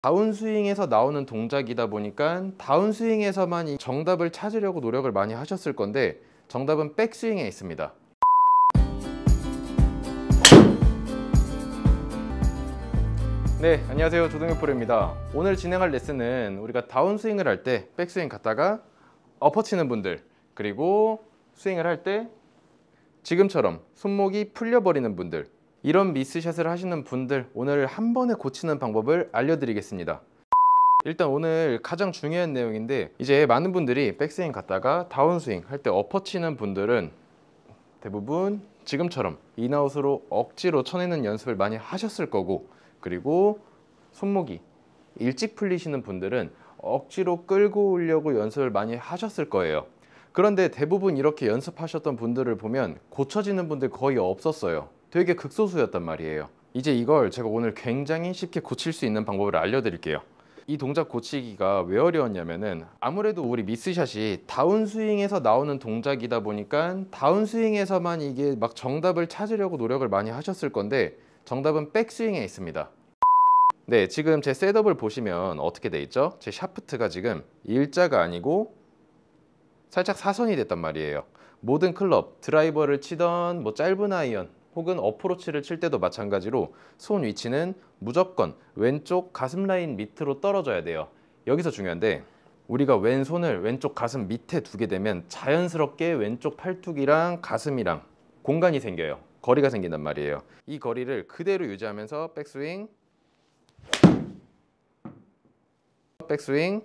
다운스윙에서 나오는 동작이다 보니까 다운스윙에서만 이 정답을 찾으려고 노력을 많이 하셨을 건데 정답은 백스윙에 있습니다. 네, 안녕하세요. 조동현 프로입니다. 오늘 진행할 레슨은 우리가 다운스윙을 할 때 백스윙 갔다가 엎어 치는 분들, 그리고 스윙을 할 때 지금처럼 손목이 풀려버리는 분들, 이런 미스샷을 하시는 분들 오늘 한 번에 고치는 방법을 알려드리겠습니다. 일단 오늘 가장 중요한 내용인데, 이제 많은 분들이 백스윙 갔다가 다운스윙 할 때 엎어 치는 분들은 대부분 지금처럼 인아웃으로 억지로 쳐내는 연습을 많이 하셨을 거고, 그리고 손목이 일찍 풀리시는 분들은 억지로 끌고 오려고 연습을 많이 하셨을 거예요. 그런데 대부분 이렇게 연습하셨던 분들을 보면 고쳐지는 분들 거의 없었어요. 되게 극소수였단 말이에요. 이제 이걸 제가 오늘 굉장히 쉽게 고칠 수 있는 방법을 알려드릴게요. 이 동작 고치기가 왜 어려웠냐면은, 아무래도 우리 미스샷이 다운스윙에서 나오는 동작이다 보니까 다운스윙에서만 이게 막 정답을 찾으려고 노력을 많이 하셨을 건데 정답은 백스윙에 있습니다. 네, 지금 제 셋업을 보시면 어떻게 돼 있죠? 제 샤프트가 지금 일자가 아니고 살짝 사선이 됐단 말이에요. 모든 클럽, 드라이버를 치던 뭐 짧은 아이언 혹은 어프로치를 칠 때도 마찬가지로 손 위치는 무조건 왼쪽 가슴 라인 밑으로 떨어져야 돼요. 여기서 중요한데, 우리가 왼손을 왼쪽 가슴 밑에 두게 되면 자연스럽게 왼쪽 팔뚝이랑 가슴이랑 공간이 생겨요. 거리가 생긴단 말이에요. 이 거리를 그대로 유지하면서 백스윙, 백스윙.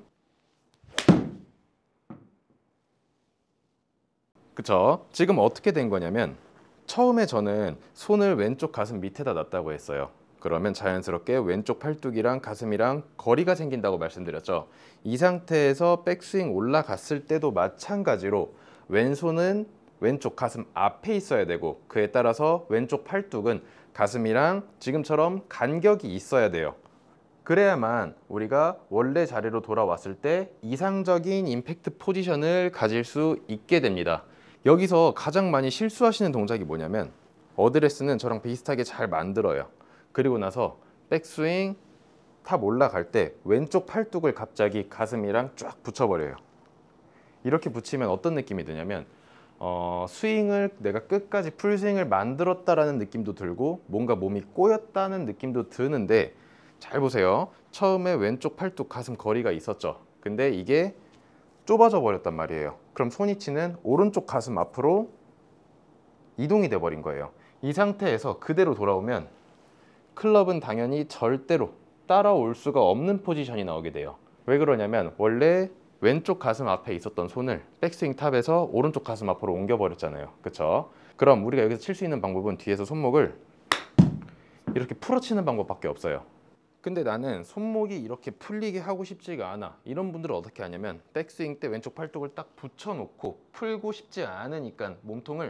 그쵸? 지금 어떻게 된 거냐면, 처음에 저는 손을 왼쪽 가슴 밑에다 놨다고 했어요. 그러면 자연스럽게 왼쪽 팔뚝이랑 가슴이랑 거리가 생긴다고 말씀드렸죠. 이 상태에서 백스윙 올라갔을 때도 마찬가지로 왼손은 왼쪽 가슴 앞에 있어야 되고, 그에 따라서 왼쪽 팔뚝은 가슴이랑 지금처럼 간격이 있어야 돼요. 그래야만 우리가 원래 자리로 돌아왔을 때 이상적인 임팩트 포지션을 가질 수 있게 됩니다. 여기서 가장 많이 실수하시는 동작이 뭐냐면, 어드레스는 저랑 비슷하게 잘 만들어요. 그리고 나서 백스윙 탑 올라갈 때 왼쪽 팔뚝을 갑자기 가슴이랑 쫙 붙여버려요. 이렇게 붙이면 어떤 느낌이 드냐면, 스윙을 내가 끝까지 풀스윙을 만들었다라는 느낌도 들고 뭔가 몸이 꼬였다는 느낌도 드는데, 잘 보세요. 처음에 왼쪽 팔뚝 가슴 거리가 있었죠. 근데 이게 좁아져 버렸단 말이에요. 그럼 손위치는 오른쪽 가슴 앞으로 이동이 돼 버린 거예요. 이 상태에서 그대로 돌아오면 클럽은 당연히 절대로 따라올 수가 없는 포지션이 나오게 돼요. 왜 그러냐면, 원래 왼쪽 가슴 앞에 있었던 손을 백스윙 탑에서 오른쪽 가슴 앞으로 옮겨 버렸잖아요. 그쵸? 그럼 우리가 여기서 칠 수 있는 방법은 뒤에서 손목을 이렇게 풀어치는 방법밖에 없어요. 근데 나는 손목이 이렇게 풀리게 하고 싶지가 않아, 이런 분들은 어떻게 하냐면, 백스윙 때 왼쪽 팔뚝을 딱 붙여놓고 풀고 싶지 않으니까 몸통을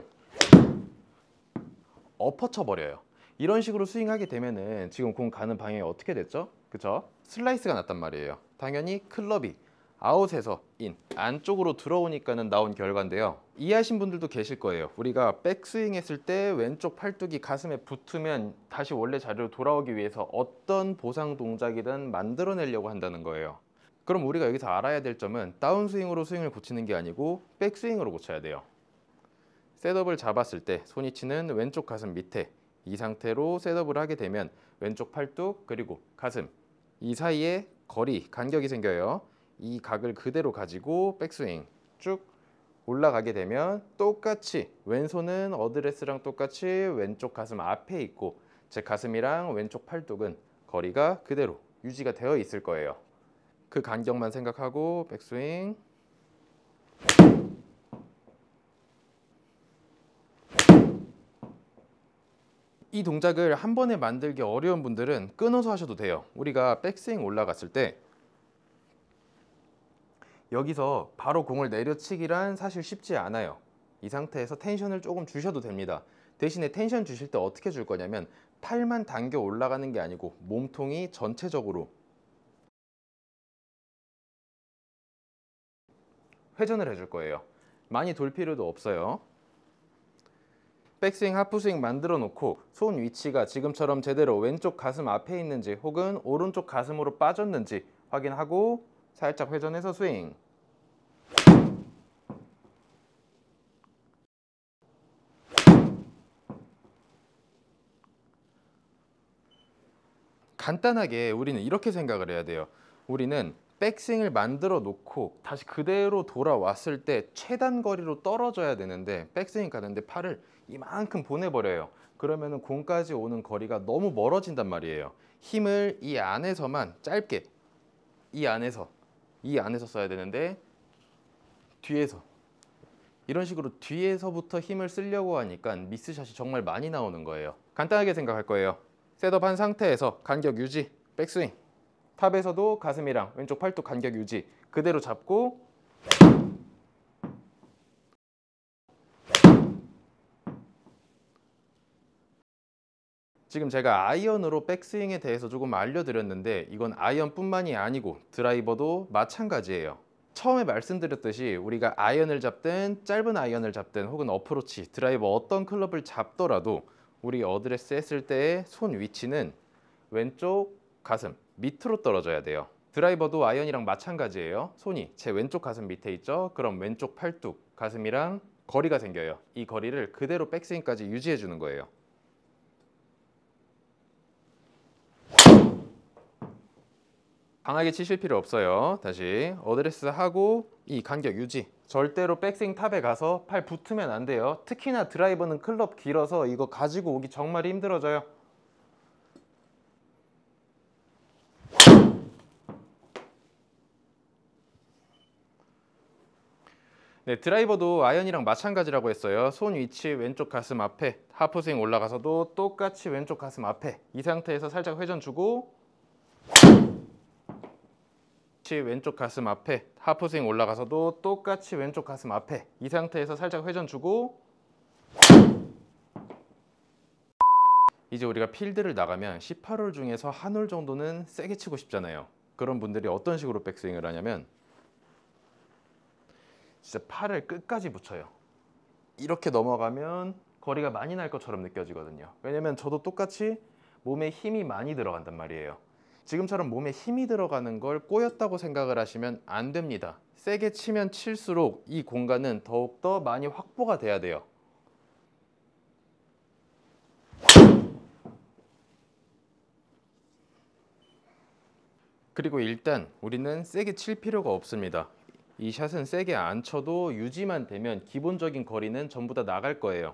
엎어쳐 버려요. 이런 식으로 스윙하게 되면은 지금 공 가는 방향이 어떻게 됐죠? 그쵸? 슬라이스가 났단 말이에요. 당연히 클럽이 아웃에서 인, 안쪽으로 들어오니까는 나온 결과인데요. 이해하신 분들도 계실 거예요. 우리가 백스윙 했을 때 왼쪽 팔뚝이 가슴에 붙으면 다시 원래 자리로 돌아오기 위해서 어떤 보상 동작이든 만들어내려고 한다는 거예요. 그럼 우리가 여기서 알아야 될 점은, 다운스윙으로 스윙을 고치는 게 아니고 백스윙으로 고쳐야 돼요. 셋업을 잡았을 때 손위치는 왼쪽 가슴 밑에, 이 상태로 셋업을 하게 되면 왼쪽 팔뚝 그리고 가슴 이 사이에 거리, 간격이 생겨요. 이 각을 그대로 가지고 백스윙 쭉 올라가게 되면 똑같이 왼손은 어드레스랑 똑같이 왼쪽 가슴 앞에 있고, 제 가슴이랑 왼쪽 팔뚝은 거리가 그대로 유지가 되어 있을 거예요. 그 간격만 생각하고 백스윙. 이 동작을 한 번에 만들기 어려운 분들은 끊어서 하셔도 돼요. 우리가 백스윙 올라갔을 때 여기서 바로 공을 내려치기란 사실 쉽지 않아요. 이 상태에서 텐션을 조금 주셔도 됩니다. 대신에 텐션 주실 때 어떻게 줄 거냐면, 팔만 당겨 올라가는 게 아니고 몸통이 전체적으로 회전을 해줄 거예요. 많이 돌 필요도 없어요. 백스윙, 하프스윙 만들어 놓고 손 위치가 지금처럼 제대로 왼쪽 가슴 앞에 있는지 혹은 오른쪽 가슴으로 빠졌는지 확인하고 살짝 회전해서 스윙. 간단하게 우리는 이렇게 생각을 해야 돼요. 우리는 백스윙을 만들어 놓고 다시 그대로 돌아왔을 때 최단 거리로 떨어져야 되는데 백스윙 가는데 팔을 이만큼 보내버려요. 그러면 공까지 오는 거리가 너무 멀어진단 말이에요. 힘을 이 안에서만 짧게 이 안에서 써야 되는데 뒤에서 이런 식으로 뒤에서부터 힘을 쓰려고 하니까 미스샷이 정말 많이 나오는 거예요. 간단하게 생각할 거예요. 셋업한 상태에서 간격 유지, 백스윙. 탑에서도 가슴이랑 왼쪽 팔뚝 간격 유지 그대로 잡고 지금 제가 아이언으로 백스윙에 대해서 조금 알려드렸는데 이건 아이언뿐만이 아니고 드라이버도 마찬가지예요. 처음에 말씀드렸듯이 우리가 아이언을 잡든 짧은 아이언을 잡든 혹은 어프로치, 드라이버 어떤 클럽을 잡더라도 우리 어드레스 했을 때의 손 위치는 왼쪽 가슴 밑으로 떨어져야 돼요. 드라이버도 아이언이랑 마찬가지예요. 손이 제 왼쪽 가슴 밑에 있죠. 그럼 왼쪽 팔뚝 가슴이랑 거리가 생겨요. 이 거리를 그대로 백스윙까지 유지해 주는 거예요. 강하게 치실 필요 없어요. 다시 어드레스 하고 이 간격 유지. 절대로 백스윙 탑에 가서 팔 붙으면 안 돼요. 특히나 드라이버는 클럽 길어서 이거 가지고 오기 정말 힘들어져요. 네, 드라이버도 아이언이랑 마찬가지라고 했어요. 손 위치 왼쪽 가슴 앞에, 하프스윙 올라가서도 똑같이 왼쪽 가슴 앞에. 이 상태에서 살짝 회전 주고 왼쪽 가슴 앞에, 하프스윙 올라가서도 똑같이 왼쪽 가슴 앞에. 이 상태에서 살짝 회전 주고 이제 우리가 필드를 나가면 18홀 중에서 한 홀 정도는 세게 치고 싶잖아요. 그런 분들이 어떤 식으로 백스윙을 하냐면 진짜 팔을 끝까지 붙여요. 이렇게 넘어가면 거리가 많이 날 것처럼 느껴지거든요. 왜냐면 저도 똑같이 몸에 힘이 많이 들어간단 말이에요. 지금처럼 몸에 힘이 들어가는 걸 꼬였다고 생각을 하시면 안 됩니다. 세게 치면 칠수록 이 공간은 더욱더 많이 확보가 돼야 돼요. 그리고 일단 우리는 세게 칠 필요가 없습니다. 이 샷은 세게 안 쳐도 유지만 되면 기본적인 거리는 전부 다 나갈 거예요.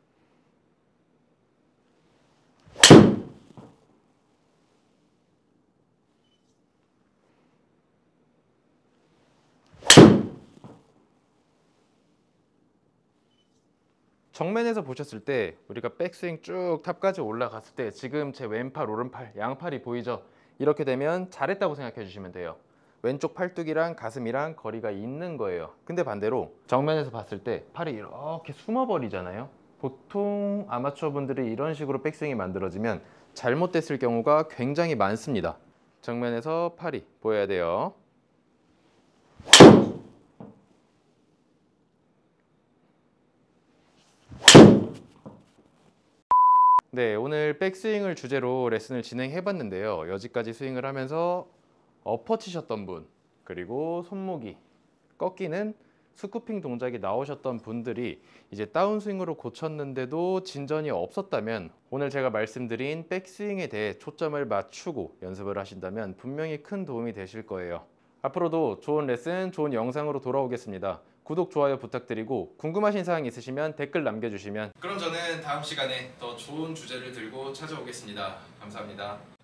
정면에서 보셨을 때 우리가 백스윙 쭉 탑까지 올라갔을 때 지금 제 왼팔 오른팔 양팔이 보이죠? 이렇게 되면 잘했다고 생각해 주시면 돼요. 왼쪽 팔뚝이랑 가슴이랑 거리가 있는 거예요. 근데 반대로 정면에서 봤을 때 팔이 이렇게 숨어 버리잖아요. 보통 아마추어 분들이 이런 식으로 백스윙이 만들어지면 잘못됐을 경우가 굉장히 많습니다. 정면에서 팔이 보여야 돼요. 네, 오늘 백스윙을 주제로 레슨을 진행해 봤는데요. 여기까지 스윙을 하면서 엎어치셨던 분, 그리고 손목이 꺾이는 스쿠핑 동작이 나오셨던 분들이 이제 다운스윙으로 고쳤는데도 진전이 없었다면 오늘 제가 말씀드린 백스윙에 대해 초점을 맞추고 연습을 하신다면 분명히 큰 도움이 되실 거예요. 앞으로도 좋은 레슨, 좋은 영상으로 돌아오겠습니다. 구독, 좋아요 부탁드리고 궁금하신 사항 있으시면 댓글 남겨주시면 그럼 저는 다음 시간에 더 좋은 주제를 들고 찾아오겠습니다. 감사합니다.